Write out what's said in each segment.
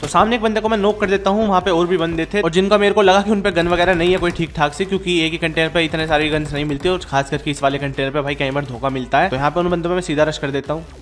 तो सामने एक बंदे को मैं नॉक कर देता हूँ, वहाँ पे और भी बंदे थे और जिनका मेरे को लगा कि उन पे गन वगैरह नहीं है कोई ठीक ठाक से, क्योंकि एक ही कंटेनर पे इतने सारी गन्स नहीं मिलती और खास करके इस वाले कंटेनर पे भाई कई बार धोखा मिलता है। तो यहाँ पे उन बंदों में मैं सीधा रश कर देता हूँ।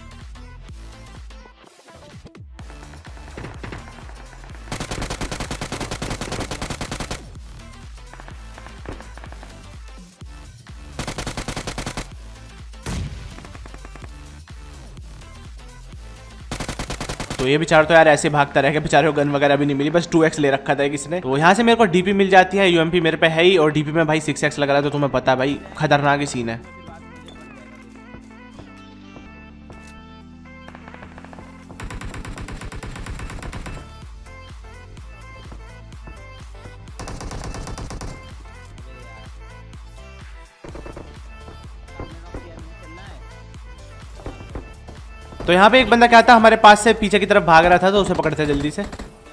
तो ये बेचारा तो यार ऐसे भागता रह गया, बेचारे को गन वगैरह भी नहीं मिली, बस 2x ले रखा था किसने। तो यहाँ से मेरे को डीपी मिल जाती है, यूएमपी मेरे पे है ही और डीपी में भाई 6x लग रहा है, तो तुम्हें पता है भाई खतरनाक ही सीन है। तो यहाँ पे एक बंदा क्या था हमारे पास से पीछे की तरफ भाग रहा था, तो उसे पकड़ते जल्दी से।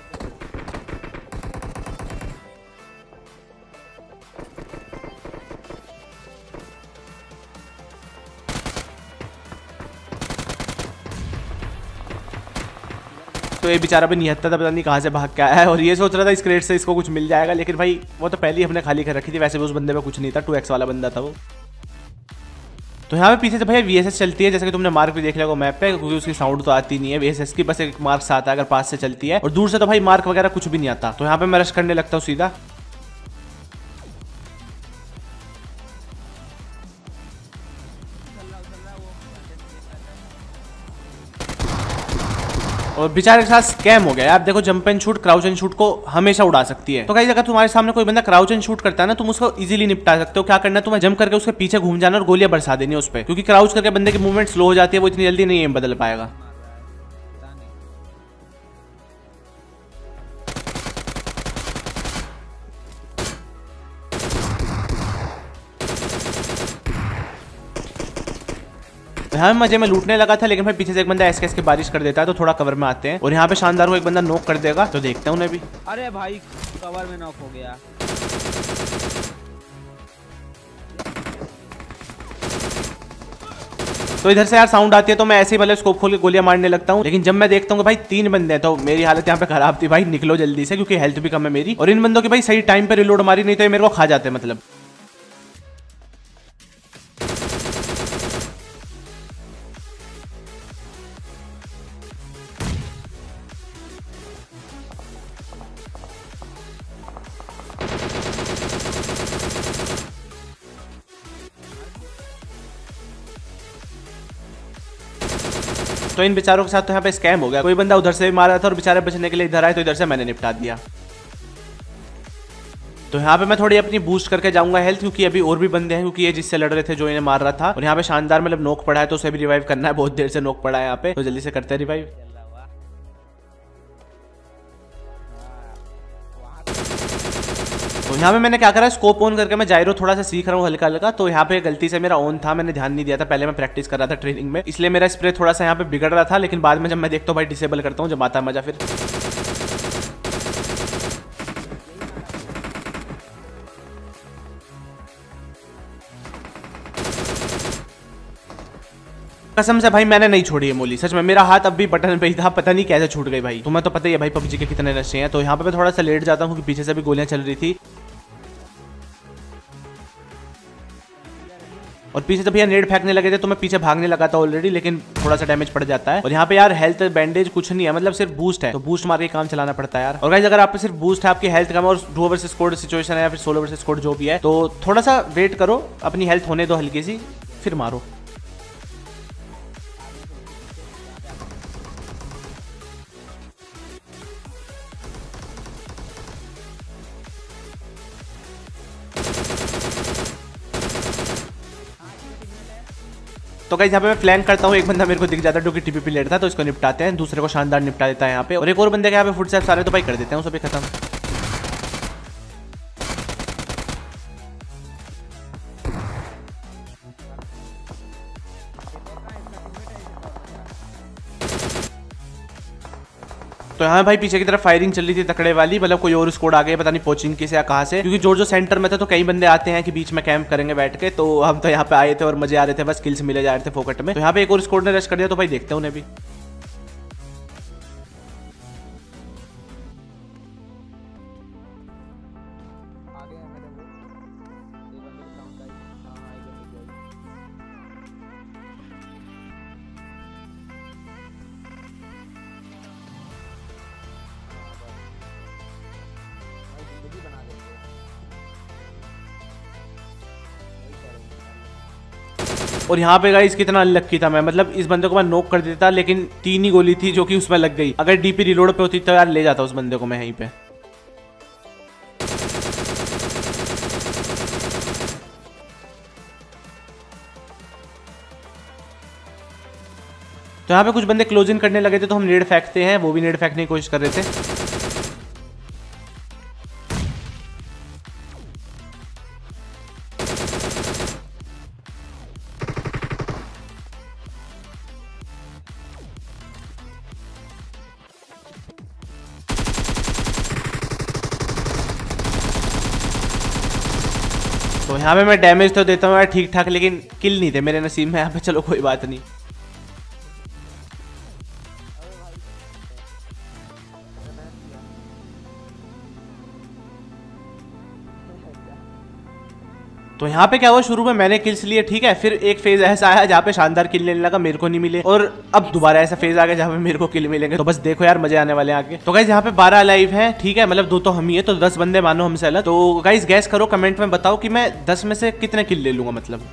तो ये बेचारा भी निहत्ता था, पता नहीं कहाँ से भाग के आया है और ये सोच रहा था इस क्रेट से इसको कुछ मिल जाएगा, लेकिन भाई वो तो पहले ही हमने खाली कर रखी थी। वैसे भी उस बंदे में कुछ नहीं था, 2x वाला बंदा था वो। तो यहाँ पे पीछे से भैया VSS चलती है, जैसे कि तुमने मार्क भी देख लिया मैप पे, क्योंकि उसकी साउंड तो आती नहीं है VSS की, बस एक मार्क्स आता है अगर पास से चलती है, और दूर से तो भाई मार्क वगैरह कुछ भी नहीं आता। तो यहाँ पे मैं रश करने लगता हूँ सीधा। और बेचारे के साथ स्कैम हो गया यार। देखो jump and shoot crouch and shoot को हमेशा उड़ा सकती है। तो गाइस अगर तुम्हारे सामने कोई बंदा क्राउच एंड शूट करता है ना, तुम उसको इजीली निपटा सकते हो। क्या करना है, तुम्हें जंप करके उसके पीछे घूम जाना और गोलियां बरसा देनी उस पर, क्योंकि क्राउच करके बंदे की मूवमेंट स्लो हो जाती है, वो इतनी जल्दी नहीं एम बदल पाएगा। यहाँ मजे में लूटने लगा था, लेकिन भाई पीछे से एक बंदा एसकेएस की बारिश कर देता है, तो थोड़ा कवर में आते हैं और यहाँ पे शानदार को एक बंदा नॉक कर देगा, तो देखते हैं उन्हें भी। अरे भाई कवर में नॉक हो गया। तो इधर से यार साउंड आती है, तो मैं ऐसे ही भले स्कोप खोल के गोलियां मारने लगता हूँ, लेकिन जब मैं देखता हूँ कि भाई 3 बंदे हैं, तो मेरी हालत यहाँ पे खराब थी भाई। निकलो जल्दी से, क्योंकि हेल्थ भी कम है मेरी, और इन बंदों की भाई सही टाइम पे रिलोड मारी नहीं तो ये मेरे को खा जाते मतलब। तो इन बेचारों के साथ तो यहाँ पे स्कैम हो गया। कोई बंदा उधर से भी मारा था और बेचारे बचने के लिए इधर आए, तो इधर से मैंने निपटा दिया। तो यहाँ पे मैं थोड़ी अपनी बूस्ट करके जाऊंगा हेल्थ, क्योंकि अभी और भी बंदे हैं, क्योंकि ये जिससे लड़ रहे थे जो इन्हें मार रहा था, और यहाँ पे शानदार मतलब नोक पड़ा है, तो उसे भी रिवाइव करना है। बहुत देर से नोक पड़ा है यहाँ पे, तो जल्दी से करते हैं रिवाइव। तो यहाँ पे मैंने क्या करा, स्कोप ऑन करके मैं जायरो थोड़ा सा सीख रहा हूँ हल्का हल्का। तो यहाँ पे गलती से मेरा ऑन था, मैंने ध्यान नहीं दिया था, पहले मैं प्रैक्टिस कर रहा था ट्रेनिंग में, इसलिए मेरा स्प्रे थोड़ा सा यहाँ पे बिगड़ रहा था। लेकिन बाद में जब मैं देखता हूँ भाई डिसेबल करता हूँ, जब आता है मजा फिर। कसम से भाई मैंने नहीं छोड़ी है मोली, सच में मेरा हाथ अब भी बटन पे ही था, पता नहीं कैसे छूट गई भाई। तुम्हें तो पता ही है भाई पबजी के कितने नशे हैं। तो यहाँ पे मैं थोड़ा सा लेट जाता हूँ, क्योंकि पीछे से भी गोलियां चल रही थी, और पीछे तो भैया नेड फेंकने लगे थे, तो मैं पीछे भागने लगा था ऑलरेडी, लेकिन थोड़ा सा डैमेज पड़ जाता है। और यहाँ पे यार हेल्थ बैंडेज कुछ नहीं है, मतलब सिर्फ बूस्ट है, तो बूस्ट मार के काम चलाना पड़ता है यार। और गाइस अगर आप पे सिर्फ बूस्ट है, आपकी हेल्थ कम और डुओ वर्सेस स्क्वाड सिचुएशन है या फिर सोलो वर्सेस स्क्वाड जो भी है, तो थोड़ा सा वेट करो, अपनी हेल्थ होने दो हल्की सी, फिर मारो। तो गाइस यहाँ पे मैं फ्लैंक करता हूँ, एक बंदा मेरे को दिख जाता है जो कि टीपीपी लेट था, तो इसको निपटाते हैं, दूसरे को शानदार निपटा देता है यहाँ पे, और एक और बंदे के यहाँ पे फुटस्टेप्स आ रहे, तो भाई कर देते हैं उसे भी खत्म। तो यहाँ भाई पीछे की तरफ फायरिंग चल रही थी तकड़े वाली, मतलब कोई और स्क्वाड आ गए, पता नहीं कोचिंग की से या कहाँ से, क्योंकि जो सेंटर में था, तो कई बंदे आते हैं कि बीच में कैंप करेंगे बैठ के। तो हम तो यहाँ पे आए थे और मजे आ रहे थे, बस किल्स मिले जा रहे थे फोकट में। तो यहाँ पे एक और स्क्वाड ने रश कर दिया, तो भाई देखते हैं उन्हें भी। और यहाँ पे गाइस कितना अनलक्की था मैं, मतलब इस बंदे को मैं नॉक कर देता, लेकिन 3 ही गोली थी जो कि उसमें लग गई। अगर डीपी रिलोड पे होती तो यार ले जाता उस बंदे को मैं यहीं पे। तो यहाँ पे कुछ बंदे क्लोजिंग करने लगे थे तो हम नेड फेंकते हैं, वो भी नेड फेंकने की कोशिश कर रहे थे। तो यहाँ पे मैं डैमेज तो देता हूँ यार ठीक ठाक, लेकिन किल नहीं थे मेरे नसीब में यहाँ पे। चलो कोई बात नहीं। तो यहाँ पे क्या हुआ, शुरू में मैंने किल्स लिए ठीक है, फिर एक फेज ऐसा आया जहाँ पे शानदार किल लेने लगा, मेरे को नहीं मिले, और अब दोबारा ऐसा फेज आ गया जहाँ पे मेरे को किल मिलेंगे। तो बस देखो यार मजे आने वाले आगे। तो गाइज यहाँ पे 12 लाइव हैं ठीक है, मतलब 2 तो हम ही है, तो 10 बंदे मानो हमसे अलग। तो गाइज गैस करो, कमेंट में बताओ कि मैं 10 में से कितने किल ले लूंगा। मतलब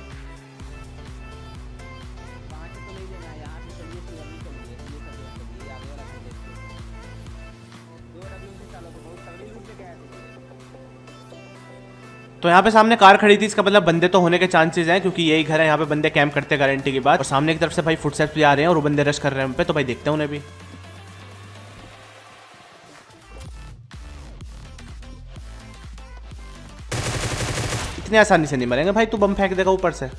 तो यहाँ पे सामने कार खड़ी थी, इसका मतलब बंदे तो होने के चांसेस हैं, क्योंकि यही घर है, यहाँ पे बंदे कैंप करते हैं गारंटी की बात। और सामने की तरफ से भाई फुटस्टेप्स भी आ रहे हैं और वो बंदे रश कर रहे हैं उन पे, तो भाई देखते हैं उन्हें भी। इतनी आसानी से नहीं मरेंगे भाई, तू बम फेंक देगा ऊपर से।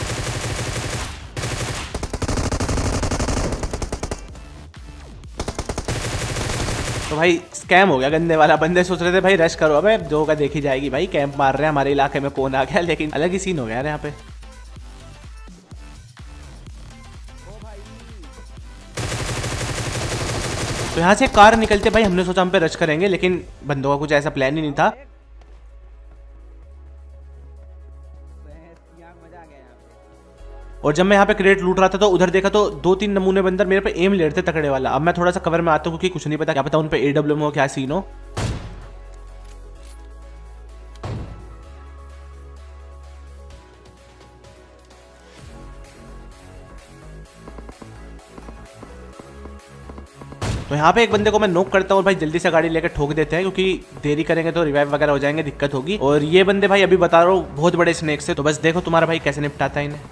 तो भाई स्कैम हो गया गंदे वाला। बंदे सोच रहे थे भाई रश करो, अबे जो होगा देखी जाएगी भाई, कैंप मार रहे हैं हमारे इलाके में कौन आ गया, लेकिन अलग ही सीन हो गया यार यहाँ पे। तो यहाँ से कार निकलते भाई हमने सोचा हम पे रश करेंगे, लेकिन बंदों का कुछ ऐसा प्लान ही नहीं था। और जब मैं यहाँ पे क्रेट लूट रहा था तो उधर देखा तो 2-3 नमूने बंदर मेरे पे एम ले रहे थे तकड़े वाला। अब मैं थोड़ा सा कवर में आता हूँ क्योंकि कुछ नहीं पता, क्या पता उन पे AWM हो क्या सीन हो। तो यहाँ पे एक बंदे को मैं नॉक करता हूँ और भाई जल्दी से गाड़ी लेकर ठोक देते हैं, क्योंकि देरी करेंगे तो रिवाइव वगैरह हो जाएंगे, दिक्कत होगी। और ये बंदे भाई अभी बता रहा हूँ बहुत बड़े स्नेक से, तो बस देखो तुम्हारा भाई कैसे निपटाता है इन्हें।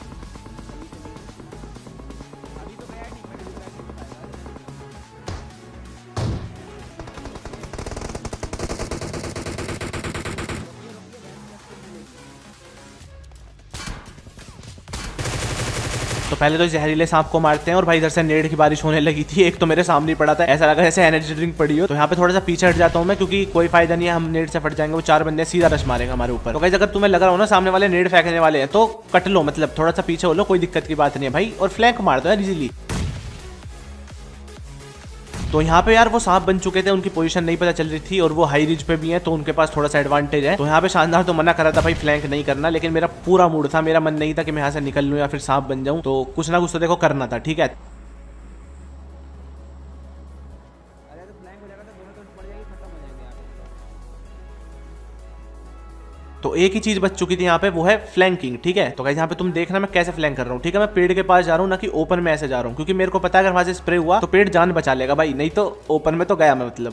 तो पहले तो जहरीले सांप को मारते हैं, और भाई इधर से नेड की बारिश होने लगी थी। एक तो मेरे सामने ही पड़ा था, ऐसा लगा जैसे एनर्जी ड्रिंक पड़ी हो। तो यहाँ पे थोड़ा सा पीछे हट जाता हूँ मैं, क्योंकि कोई फायदा नहीं है, हम नेड से फट जाएंगे, वो 4 बंदे सीधा रश मारेंगे हमारे ऊपर। तो गाइस अगर तुम्हें लग रहा हो ना सामने वाले नेड फेंकने वाले हैं तो कट लो, मतलब थोड़ा सा पीछे हो लो, कोई दिक्कत की बात नहीं है भाई, और फ्लैंक मार दो यार इजीली। तो यहाँ पे यार वो सांप बन चुके थे, उनकी पोजीशन नहीं पता चल रही थी, और वो हाई रिज पे भी हैं, तो उनके पास थोड़ा सा एडवांटेज है। तो यहाँ पे शानदार तो मना करा था भाई फ्लैंक नहीं करना, लेकिन मेरा पूरा मूड था, मेरा मन नहीं था कि मैं यहाँ से निकल लूँ या फिर सांप बन जाऊँ, तो कुछ ना कुछ तो देखो करना था ठीक है। तो एक ही चीज बच चुकी थी यहाँ पे, वो है फ्लैंकिंग ठीक है। तो गाइस यहाँ पे तुम देखना मैं कैसे फ्लैंक कर रहा हूँ ठीक है। मैं पेड़ के पास जा रहा हूँ, ना कि ओपन में ऐसे जा रहा हूँ, क्योंकि मेरे को पता है अगर वहां से स्प्रे हुआ तो पेड़ जान बचा लेगा भाई, नहीं तो ओपन में तो गया मैं मतलब।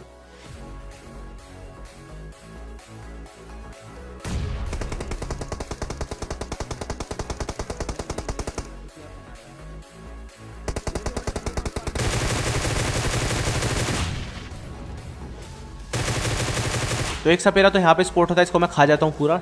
तो एक सपेरा तो यहाँ पे स्पॉट होता है, इसको मैं खा जाता हूँ पूरा।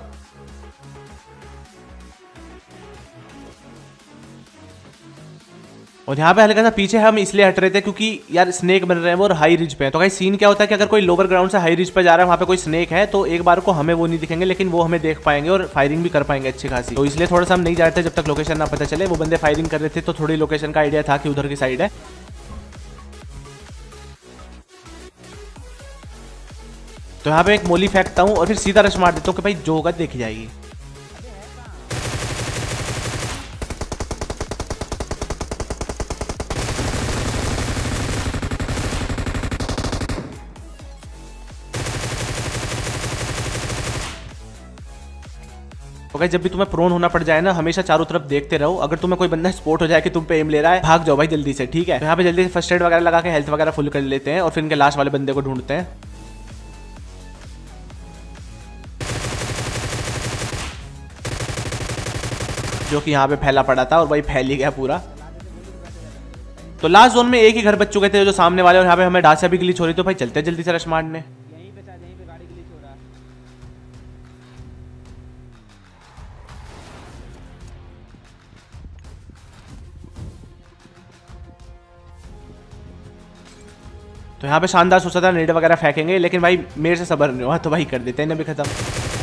और यहाँ पे हल्का सा पीछे हम इसलिए हट रहे थे क्योंकि यार स्नेक बन रहे हैं वो, और हाई रिज पे है। तो भाई सीन क्या होता है कि अगर कोई लोअर ग्राउंड से हाई रिज पे जा रहा है, वहाँ पे कोई स्नेक है, तो एक बार को हमें वो नहीं दिखेंगे, लेकिन वो हमें देख पाएंगे और फायरिंग भी कर पाएंगे अच्छी खासी। तो इसलिए थोड़ा सा हम नहीं जा रहे थे जब तक लोकेशन ना पता चले। वो बंदे फायरिंग कर रहे थे तो थोड़ी लोकेशन का आइडिया था कि उधर की साइड है। तो यहाँ पे एक मोली फेंकता हूँ और फिर सीधा रश मार देता हूँ कि भाई जो होगा देखी जाएगी। तो गाइस जब भी तुम्हें प्रोन होना पड़ जाए ना, हमेशा चारों तरफ देखते रहो। अगर तुम्हें कोई बंदा स्पॉट हो जाए कि तुम पे एम ले रहा है, भाग जाओ भाई जल्दी से, ठीक है। तो यहाँ पे जल्दी से फर्स्ट एड वगैरह लगा के हेल्थ वगैरह फुल कर लेते हैं और फिर इनके लास्ट वाले बंदे को ढूंढते हैं। जो कि यहाँ पे फैला पड़ा था और भाई फैल ही गया पूरा। तो लास्ट जोन में एक ही घर बच चुके थे जो सामने वाले, और यहाँ पे हमें डासिया भी ग्लिच हो रही। तो भाई चलते हैं जल्दी से रश मारने। यहीं पे था, यहीं पे गाड़ी ग्लिच हो रहा है। तो यहाँ पे शानदार सोचा था नेड वगैरह फेंकेंगे, लेकिन भाई मेरे से सबर नहीं हुआ, तो भाई कर देते हैं इन्हें भी खत्म।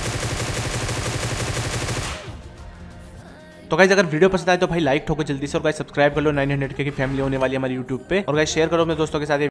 तो गाइस अगर वीडियो पसंद आए तो भाई लाइक ठोको जल्दी से, और गाइस सब्सक्राइब कर लो। 900K की फैमिली होने वाली है हमारी यूट्यूब पे, और गाइस शेयर करो अपने दोस्तों के साथ।